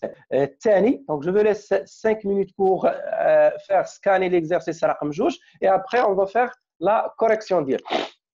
Tani. Donc, je vais laisser 5 minutes pour faire scanner l'exercice رقم 2 et après, on va faire la correction ديالو.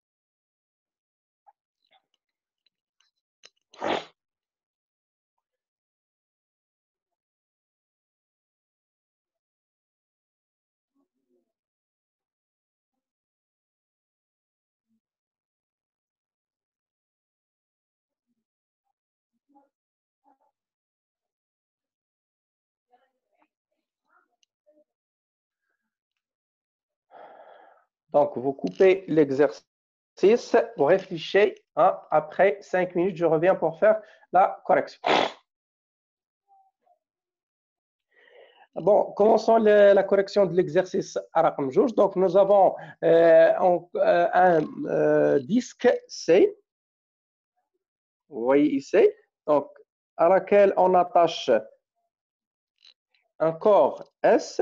Donc, vous coupez l'exercice, vous réfléchissez. Hein, après 5 minutes, je reviens pour faire la correction. Bon, commençons la correction de l'exercice à رقم 2. Donc, nous avons un disque C. Vous voyez ici. Donc, à laquelle on attache un corps S.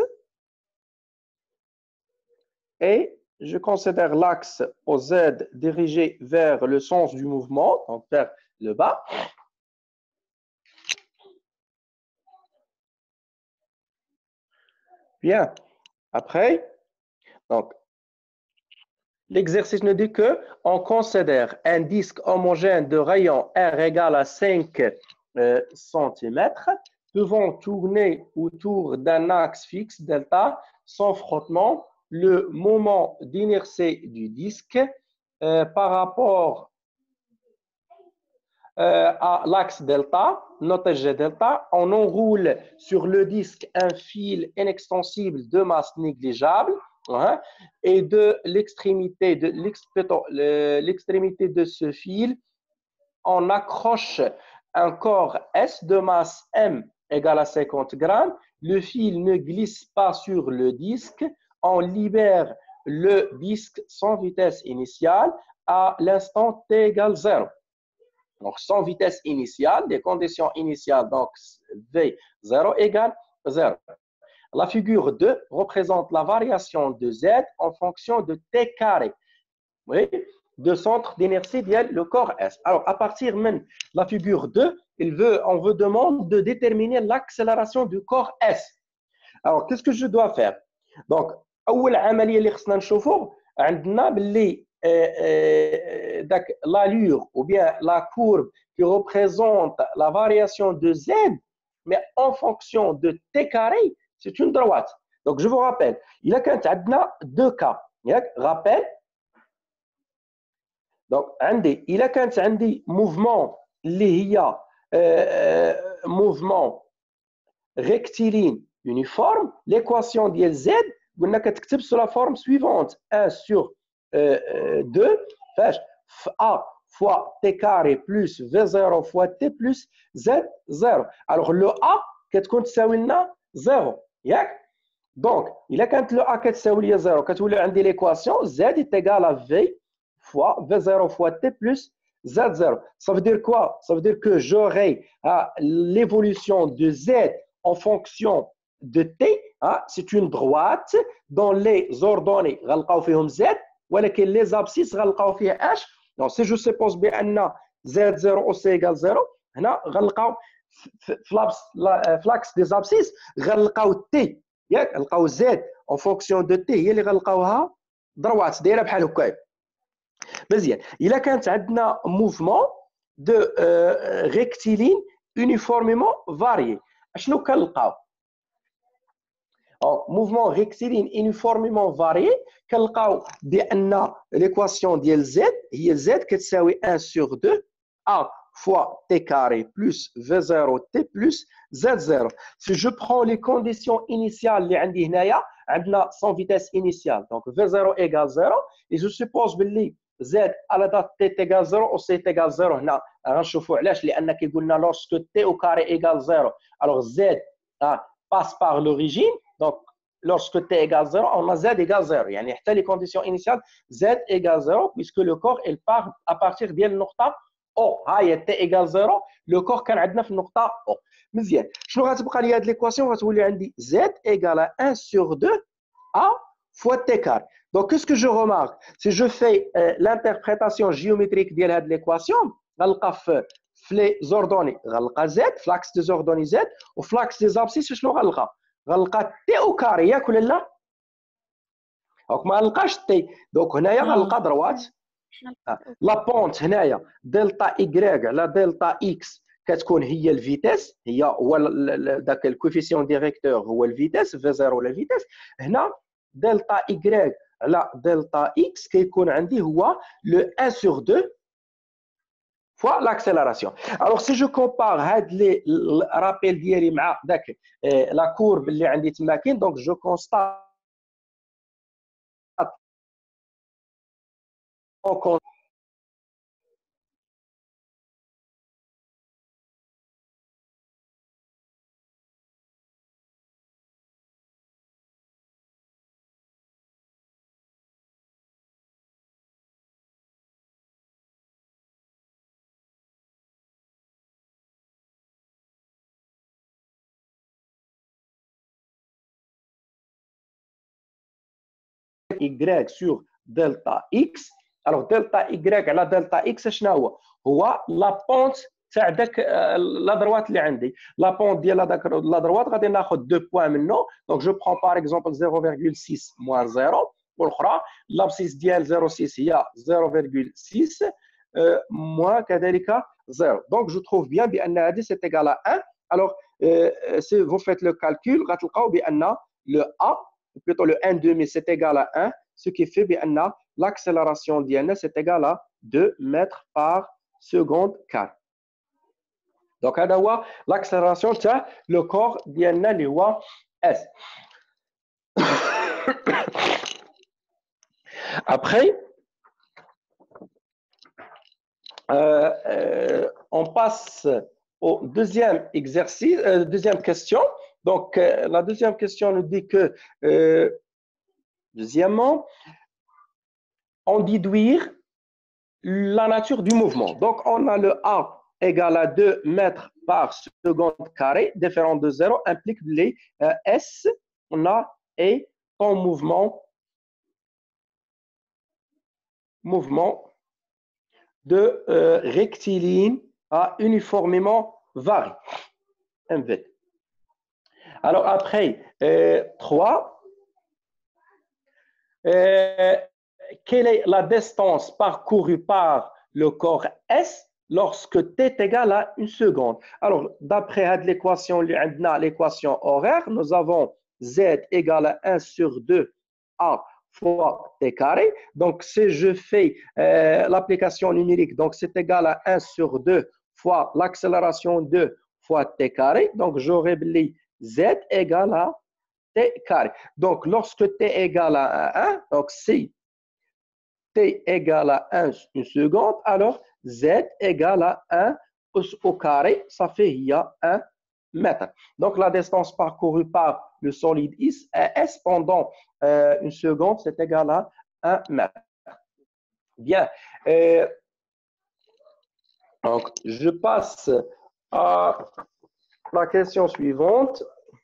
Et je considère l'axe OZ dirigé vers le sens du mouvement, donc vers le bas. Bien. Après, donc, l'exercice nous dit que on considère un disque homogène de rayon R égale à 5 cm, devant tourner autour d'un axe fixe delta sans frottement. Le moment d'inertie du disque par rapport à l'axe delta, notre G delta, on enroule sur le disque un fil inextensible de masse négligeable, hein, et de l'extrémité de ce fil, on accroche un corps S de masse M égale à 50 grammes. Le fil ne glisse pas sur le disque. On libère le disque sans vitesse initiale à l'instant t égale 0. Donc, sans vitesse initiale, des conditions initiales, donc V0 égale 0. La figure 2 représente la variation de Z en fonction de T carré. Oui, de centre d'inertie via le corps S. Alors, à partir de la figure 2, on veut demander de déterminer l'accélération du corps S. Alors, qu'est-ce que je dois faire? Donc, أول عملية اللي خصنا نشوفوا عندنا باللي l'allure ou bien la courbe qui représente la variation de Z, mais en fonction de T carré, c'est une droite. Donc, je vous rappelle, il y a deux cas. Rappel. Donc, il y a un mouvement mouvement rectiligne uniforme. L'équation de Z, vous n'avez sur la forme suivante 1 sur 2, A fois T carré plus V0 fois T plus Z0. Alors, le A, qu'est-ce que 0. Donc, il y a quand le A qui est 0, quand vous avez l'équation, Z est égal à V fois V0 fois T plus Z0. Ça veut dire quoi? Ça veut dire que j'aurai l'évolution de Z en fonction de T. C'est une droite dans les ordonnées, Z, ولكن les abscisses غنلقاو فيها H. Donc, si je suppose بأن Z0 aussi égale 0, هنا غنلقاو في l'axe des abscisses غنلقاو T. غنلقاو Z en fonction de T هي اللي غنلقاوها droite دايره بحال هكا. مزيان. إلا كانت عندنا mouvement de rectiligne uniformément varié, اشنو كنلقاو؟ mouvement rectiligne uniformément varié, كنلقاو بأن l'équation ديال Z هي Z كتساوي 1 sur 2 A fois T carré plus V0 T plus Z0. Si je prends les conditions initiales اللي عندي هنايا, عندنا sans vitesse initiale, donc V0 égale 0, et je suppose باللي Z à la date T égale 0 ou C égale 0 هنا غنشوفوا علاش, لأن كي قلنا lorsque T au carré égale 0, alors Z passe par l'origine, donc lorsque T égale 0, on a Z égale 0. يعني حتى les conditions initiales Z égale 0 puisque le corps il part à partir ديال النقطة O. هاي T égale 0, le corps كان عندنا في النقطة O. مزيان. شنو غتبقى لي هاد l'équation? غتولي عندي Z égale à 1 sur 2 A fois T carré. Donc qu'est-ce que je remarque? Si je fais l'interprétation géométrique ديال هاد l'équation, غنلقى في في لي زوردوني غنلقى زد في لاكس دي زوردوني زد وفي لاكس دي زابسيس شنو غنلقى؟ غنلقى تي او كاري ياك ولا لا؟ دونك ما غنلقاش تي دونك هنايا غنلقى دروات لا بونت هنايا دلتا ايكغيك على دلتا اكس كتكون هي الفيتيس هي هو داك الكوفيسيون ديريكتور هو الفيتيس في 0 ولا فيتيس هنا دلتا ايكغيك على دلتا اكس كيكون عندي هو لو 1 sur 2 fois l'accélération. Alors si je compare هاد لي رابيل ديالي مع داك لا كورب اللي عندي تما كاين دونك جو كونستات Y sur delta X. Alors delta Y على delta X شنو هو؟ هو لا بونت تاع داك لا دروات اللي عندي لا بونت ديال داك لا دروات غادي ناخذ 2 بوان منه دونك جو برون باغ اكزومبل 0.6 موان 0 والاخرى لابسيس ديال 0.6 هي 0.6 موان كذلك 0 دونك جو تروف بيان بان هذه سي ايغال 1 الوغ سي فو فيت لو كالكول غتلقاو بان لو A plutôt le 1 demi c'est égal à 1 ce qui fait bien l'accélération d'IN c'est égal à 2 mètres par seconde carré. Donc l'accélération c'est le corps d'IN اللي هو S. Après on passe au deuxième exercice, deuxième question. Donc, la deuxième question nous dit que, deuxièmement, on déduire la nature du mouvement. Donc, on a le A égale à 2 mètres par seconde carré, différent de 0, implique les S, on a et en mouvement de rectiligne à uniformément varie. MV. Alors après, 3, quelle est la distance parcourue par le corps S lorsque t est égal à 1 seconde? Alors, d'après l'équation, l'équation horaire, nous avons Z égale à 1 sur 2 A fois t carré. Donc, si je fais l'application numérique, donc c'est égal à 1 sur 2 fois l'accélération 2 fois t carré. Donc, j'aurai Z égale à t carré. Donc, lorsque t égale à 1, donc si t égale à 1 une seconde, alors Z égale à 1 au carré, ça fait il y a 1 mètre. Donc, la distance parcourue par le solide S pendant une seconde, c'est égal à 1 mètre. Bien. Donc, je passe à la question suivante.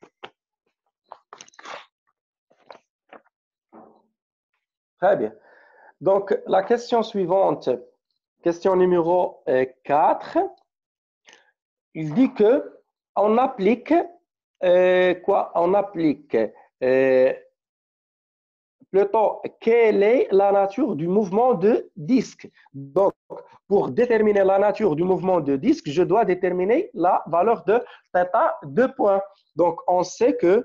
Très bien. Donc, la question suivante, question numéro 4, il dit que on applique quoi? On applique plutôt quelle est la nature du mouvement de disque. Donc, pour déterminer la nature du mouvement de disque, je dois déterminer la valeur de θ 2 points. Donc, on sait que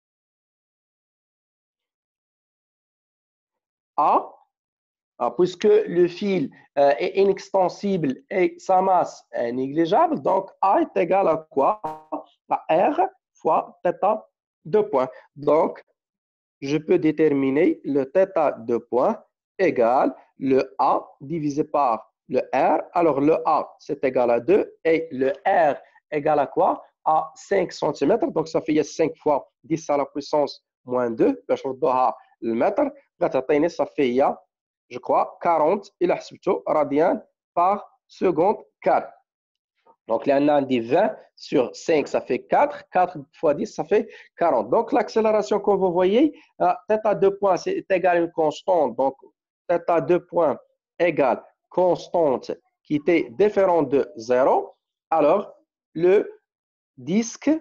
A, puisque le fil est inextensible et sa masse est négligeable, donc A est égal à quoi? À R fois θ 2 points. Donc, je peux déterminer le θ 2 points égale le A divisé par le R. Alors, le A, c'est égal à 2 et le R égal à quoi? À 5 cm. Donc, ça fait 5 fois 10 à la puissance moins 2. Le mètre. Ça fait, je crois, 40 radians par seconde carré. Donc, là, on a dit 20 sur 5, ça fait 4. 4 fois 10, ça fait 40. Donc, l'accélération que vous voyez, θ 2 points, c'est égal à une constante. Donc, θ 2 points égale constante qui était différente de 0. alors le disque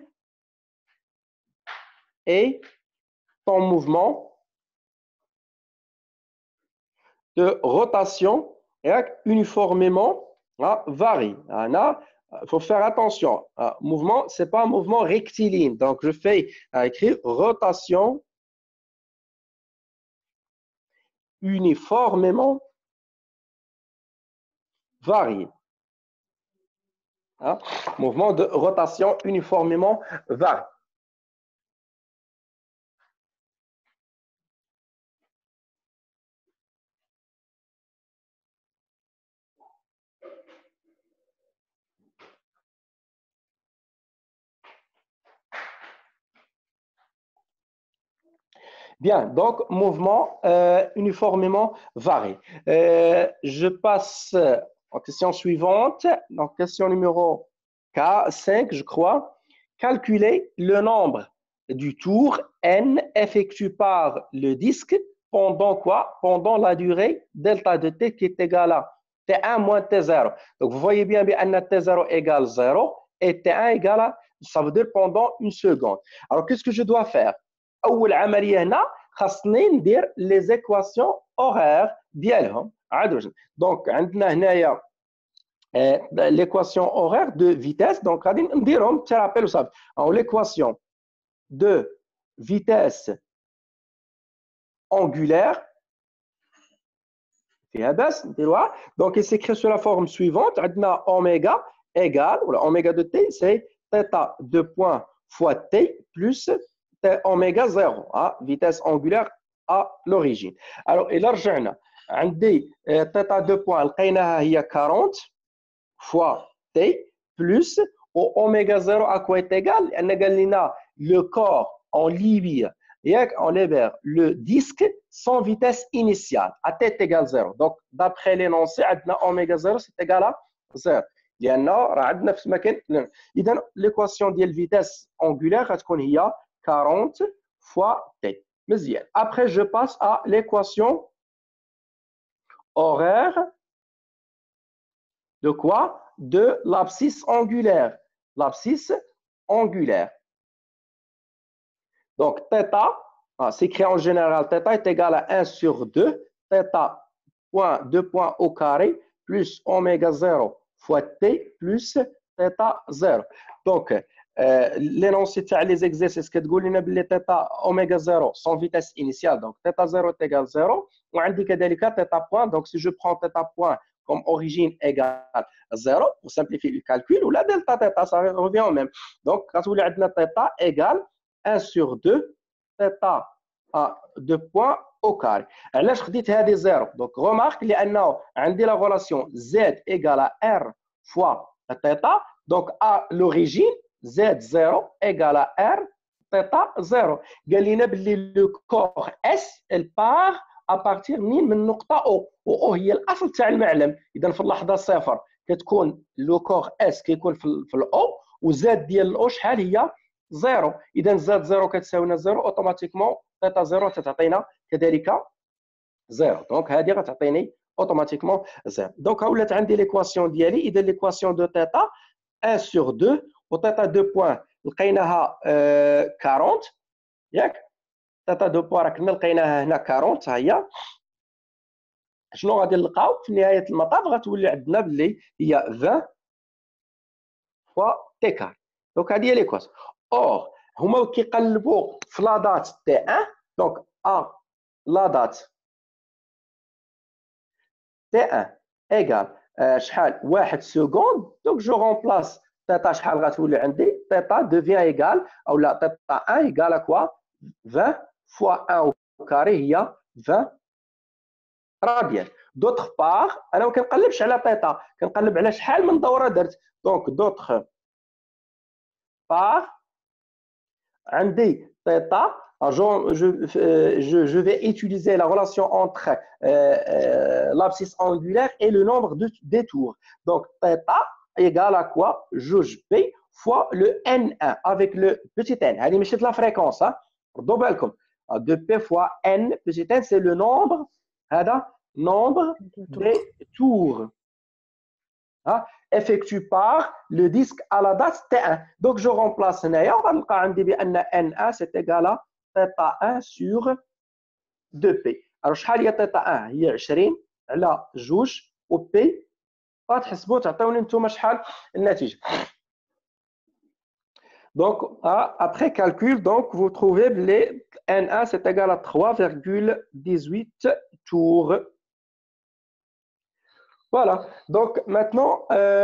est en mouvement de rotation uniformément varie. Il faut faire attention. Mouvement, ce n'est pas un mouvement rectiligne. Donc, je fais écrire rotation uniformément variée. Mouvement de rotation uniformément varié. Bien, donc mouvement uniformément varié. Je passe en question suivante. Donc, question numéro K5, je crois. Calculer le nombre du tour n effectué par le disque pendant quoi? Pendant la durée delta de t qui est égale à T1 moins T0. Donc, vous voyez bien que T0 égale 0 et T1 égale à, ça veut dire pendant une seconde. Alors, qu'est-ce que je dois faire? أول عملية هنا خاصني ندير les équations horaires ديالهم عاد واش دونك عندنا هنايا l'équation horaire de vitesse donc غادي نديرهم ترابيل وصافي او l'équation de vitesse angulaire فيها باس نديروها donc il s'écrit sur la forme suivante عندنا oméga égale ou oméga de t c'est θ 2 points fois t plus oméga 0 vitesse angulaire à l'origine. Alors, إلا رجعنا عندي θ 2 points لقيناها هي 40 fois t plus oméga 0 à quoi est égal لأن قال لنا le corps en Libye on libère le disque sans vitesse initiale à t est égal 0. Donc, d'après l'énoncé, عندنا oméga 0 c'est égal à 0. لأن راه عندنا في مكان إذا l'équation ديال vitesse angulaire غتكون هي 40 fois t. مزيان. Après, je passe à l'équation horaire de quoi? De l'abscisse angulaire. L'abscisse angulaire. Donc, θ, c'est écrit en général, θ est égal à 1 sur 2, θ point 2 points au carré, plus oméga 0 fois t, plus θ 0. Donc, l'énoncé تاع les exercices كتقول لنا باللي θ oméga 0 sans vitesse initiale, donc θ 0 est égal 0, وعندي كذلك θ point, donc si je prends θ point comme origine égale 0, pour simplifier le calcul, ou la delta θ, ça revient au même. Donc, غتولي عندنا θ égale 1 sur 2 θ à 2 points au carré. علاش خديت هذه 0 donc remarque لانه عندي la relation z égale à r fois θ, donc à l'origine z0 égale à r θ 0. قال لنا باللي le corps S elle part à partir من نقطة O و O هي الأصل تاع المعلم. إذا في اللحظة صفر كتكون لو كور S كيكون في الأو و Z ديال الأو شحال هي؟ 0. إذا Z 0 كتساوي لنا 0 أوتوماتيكمون θ 0 تتعطينا كذلك 0. دونك هذه غتعطيني اوتوماتيكمون 0. دونك ولات عندي ليكواسيون ديالي. إذا ليكواسيون دو θ 1 sur 2 و θ 2 بوان لقيناها 40 ياك θ 2 بوان راه كنا لقيناها هنا 40 ها هي. شنو غادي نلقاو في نهايه المطاف؟ غتولي عندنا باللي هي 20 فوا تي كار. دونك هذه هي ليكواسيون. اور هما كيقلبوا في لا دات تي 1 دونك ا لا دات T1 égale شحال 1 seconde. Donc je remplace θ شحال غتولي عندي θ devient égal ou la θ1 égale à quoi 20 fois 1 au carré هي 20 radian. D'autre part انا ما كنقلبش على θ كنقلب على شحال من دوره درت. Donc d'autre part عندي θ je vais utiliser la relation entre l'abscisse angulaire et le nombre de détours. Donc, θ égale à quoi? Jauge P fois le N1 avec le petit n. هذه ماشي de la fréquence. ردوا بالكم. 2P fois N petit n, c'est le nombre. هذا nombre des tours. effectué par le disque à la date T1. Donc, je remplace هنايا وغنلقى عندي بأن N1 c'est égal à θ1 sur 2P. Alors, شحال هي θ1 هي 20 على 2 و P غتحسبوا تعطيوني نتوما شحال النتيجة. Donc, après calcul, donc, vous trouvez les N1 c'est égal à 3,18 tours. Voilà. Donc, maintenant,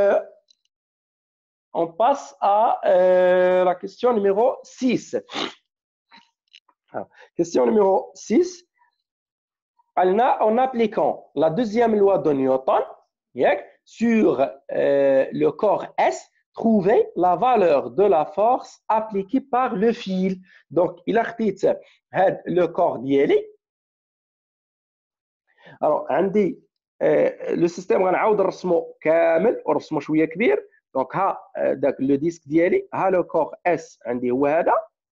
on passe à la question numéro 6. Alors, question numéro 6. En appliquant la deuxième loi de Newton sur le corps S, trouver la valeur de la force appliquée par le fil. Donc, il a خديت le corps ديالي. Alors, عندي le système غنعاود نرسمو كامل ونرسمو شويه كبير. دونك ها داك لو ديسك ديالي ها لو كور اس عندي هو هذا.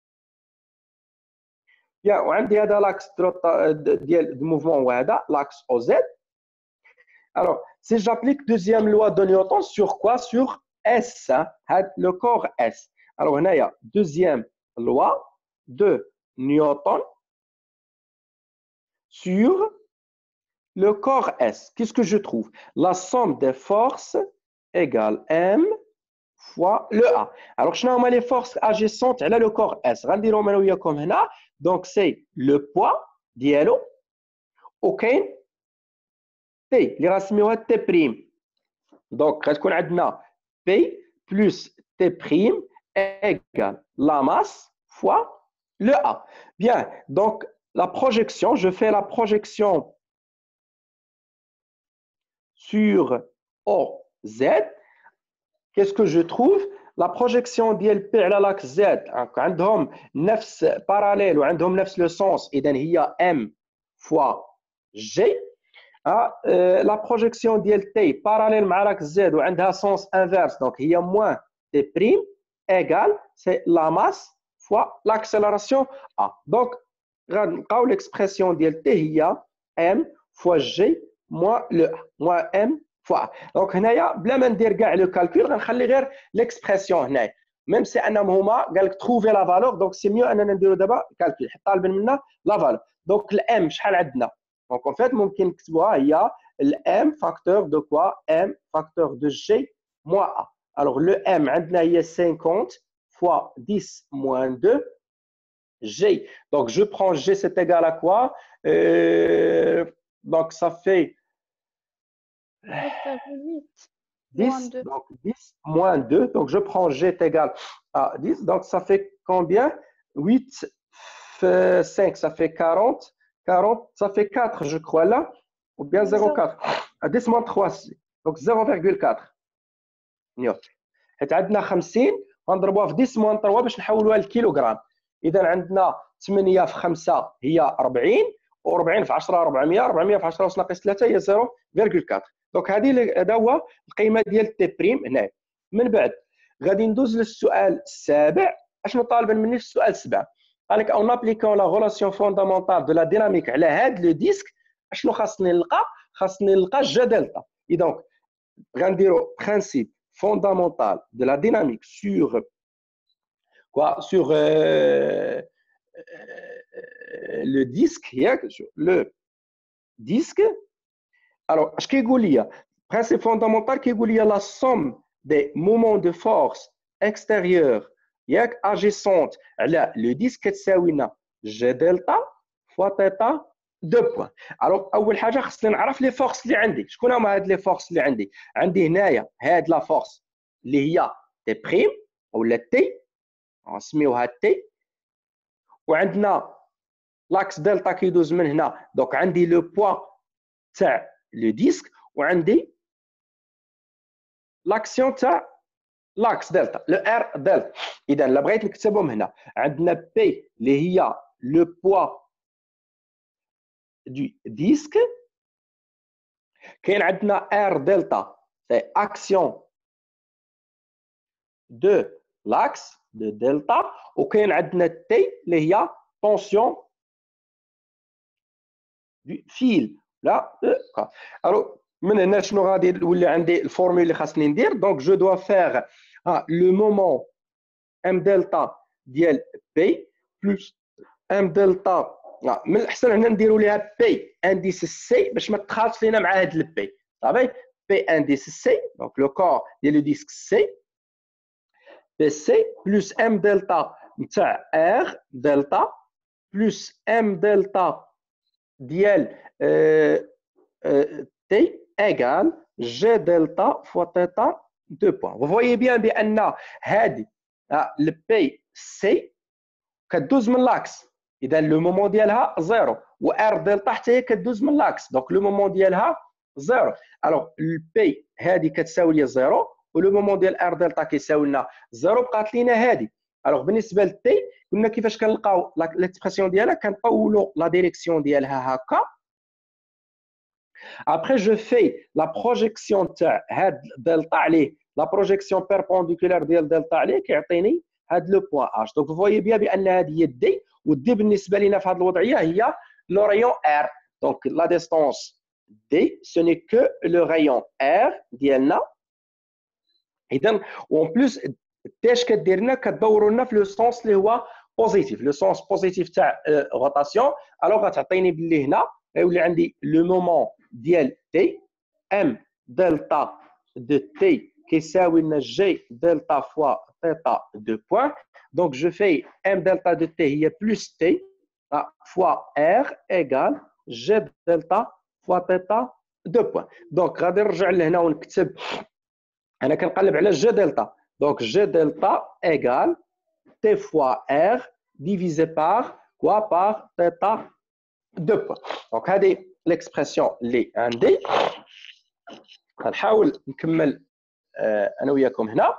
يا وعندي هذا لاكس ديال الموفمون هو هذا لاكس او زد. Alors, si j'applique deuxième loi de Newton sur quoi? Sur S, le corps S. Alors, on a deuxième loi de Newton sur le corps S. Qu'est-ce que je trouve? La somme des forces égale M fois le A. Alors, je n'ai les forces agissantes sur le corps S. Donc, c'est le poids ديالو وكاين T اللي غنسميوها T prime. Donc, غتكون عندنا P plus T prime égale la masse fois le A. Bien, donc la projection, je fais la projection sur OZ. Qu'est-ce que je trouve? La projection ديال P على l'axe Z عندهم نفس parallèle وعندهم نفس le sens. إذا هي M fois G. La projection ديال T parallèle مع l'axe Z وعندها sens inverse. Donc هي moins T prime égale c'est la masse fois l'accélération A. Donc غنلقاو l'expression ديال T هي M fois G moins le A moins M fois A. Donc هنايا بلا ما ندير كاع لو كالكول غنخلي غير l'expression هنايا. ميم سي انهم هما قال لك trouver la valeur. Donc c'est mieux اننا نديرو دابا كالكول حيت طالبين منا la valeur. Donc الام شحال عندنا؟ Donc en fait ممكن نكتبوها هي الام facteur de quoi? M facteur de G moins A. Alors le M عندنا هي 50 fois 10 moins 2 G. Donc je prends G c'est égal à quoi? Donc ça fait 10, donc 10 moins 2. Donc je prends G est égal à 10. Donc ça fait combien? 8, 5, ça fait 40. 40, ça fait 4, je crois là. Ou bien 0,4. 10 moins 3, donc 0,4. حيت عندنا 50 غنضربوها في 10 moins 3 باش نحولوها للكيلوغرام. إذا عندنا 8 في 5 هي 40 و40 في 10 400 400 في 10 ناقص 3 هي 0,4. دونك هذا هو القيمه ديال تي بريم هنا. من بعد غادي ندوز للسؤال السابع. اشنو طالبين مني في السؤال السابع؟ قال لك اون ابليكون لا غولاسيون فوندامونتال دو لا ديناميك على هذا لو ديسك اشنو خاصني نلقى؟ خاصني نلقى جا دلتا. اي دونك غنديرو برينسيپ فوندامونتال دو لا ديناميك سور quoi sur le disque sur le disque. Alors اش كيقول لي principe fondamental كيقول لي la somme des moments de force extérieure ياك agissante على le disque كتساوي لنا G delta fois θ 2 بوان. الوغ اول حاجه خصني نعرف لي فورس اللي عندي. شكون هما هاد لي فورس اللي عندي؟ عندي هنايا هاد لا فورس اللي هي تي بريم ولا تي نسميوها تي، وعندنا لاكس دلتا كيدوز من هنا. دونك عندي لو بوا تاع لو ديسك وعندي لاكسيون تاع لاكس دلتا لو ار دلتا. اذا الا بغيت نكتبهم هنا عندنا بي اللي هي لو بوا دو ديسك، كاين عندنا ار دلتا سي اكسيون دو لاكس دو دلتا، وكاين عندنا تي اللي هي طونسيون دو فيل. لا alors من هنا شنو غادي يولي عندي الفورمول اللي خاصني ندير دونك جو دوا فيغ لو مومون ام دلتا ديال بي بلس ام دلتا من الاحسن هنا نديروا ليها بي انديس سي باش ما تخالطش لينا مع هاد البي صافي بي انديس سي دونك لو كور ديال لو ديسك سي بي سي بلس ام دلتا نتاع ار دلتا بلس ام دلتا ديال تي ايغال جي دلتا فوا تيتا 2 بوان. Vous voyez bien بان هذه البي سي كدوز من لاكس اذا لو مومون ديالها زيرو و ار دلتا حتى هي كدوز من لاكس دونك لو مومون ديالها زيرو. الوغ البي هذه كتساوي لي زيرو ولو مومون ديال ار دلتا كيساوي لنا زيرو بقات لينا هذه. الوغ بالنسبه للتي قلنا كيفاش كنلقاو ليكسبرسيون ديالها كنطولوا لا ديريكسيون ديالها هكا. Après, je fais la projection de delta عليه, la projection perpendiculaire ديال delta عليه كيعطيني هذا لو بوان H. Donc vous voyez bien بان هذه هي D والدي بالنسبه لنا في هذه الوضعيه هي لو rayon R. Donc la distance D ce n'est que le rayon R ديالنا. اذا وان بلس اش كدير لنا كدور لنا في لو سونس اللي هو بوزيتيف لو سونس بوزيتيف تاع روتاسيون. الوغ غتعطيني باللي هنا غيولي عندي لو مومون ديال تي ام دلتا دو تي كيساوي لنا جي دلتا فوا تيتا دو بوان. دونك جو في ام دلتا دو تي هي بلس تي فوا ار ايغال جي دلتا فوا تيتا دو بوان. دونك غادي نرجع لهنا ونكتب انا كنقلب على جي دلتا دونك جي دلتا ايغال تي فوا ار ديفيزي بار كوا بار تيتا دو بوان. دونك هذه ليكسبرسيون اللي عندي غنحاول نكمل انا وياكم هنا.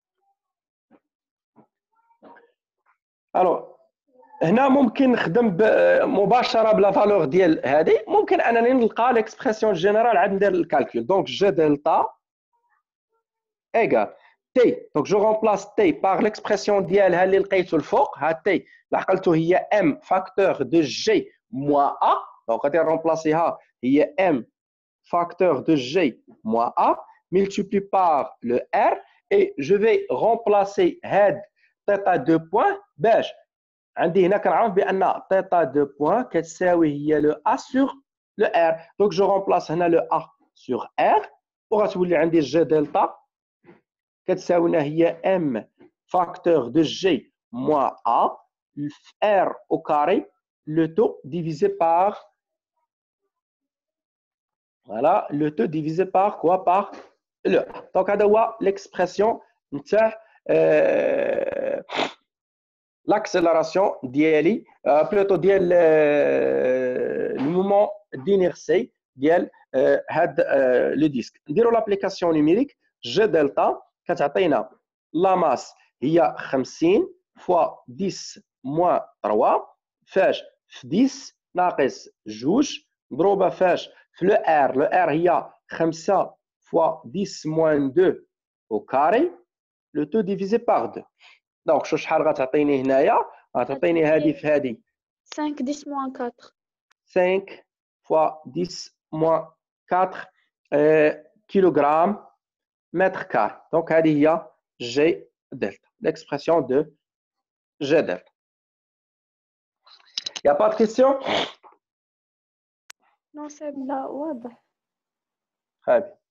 الو هنا ممكن نخدم مباشره بلا فالور ديال هذه ممكن انني نلقى ليكسبرسيون جينيرال عاد ندير الكالكول. دونك جي دلتا ايغال تي دونك جو رومبلاس تي باغ ليكسبرسيون ديالها اللي لقيتو الفوق ها تي اللي عقلتو هي ام فاكتور دو جي موا ا. دونك غادي نرومبلاسيها هي ام facteur de G moins A multiplié par le R et je vais remplacer head θ 2 points باش عندي هنا كنعرف بان θ 2 points كتساوي هي le A sur le R. donc je remplace هنا le A sur R وغتولي عندي G دلتا كتساوي لنا هي M facteur de G moins A R au carré le tout divisé par voilà, le T divisé par quoi? Par le A. Donc, هذا هو l'expression نتاع l'accélération ديالي plutôt ديال le moment d'inertie ديال هاد لو ديسك. نديروا لابليكاسيون نيميريك جي دلتا كتعطينا لا ماس هي 50 فوا 10 موان 3 فاش في 10 ناقص 2 مضروبه فاش في لو ار. لو ار هي 5 فوا 10 موان 2 au carré لو تو ديفيزي باغ 2. دونك شو شحال غتعطيني هنايا؟ غتعطيني هذه في هذه 5 10 moins 4 5 فوا 10 موان 4 كيلوغرام متر كار. دونك هذه هي جي دلتا l'expression de G delta. Il n'y a pas de question? Non, c'est là, واضح. Très bien.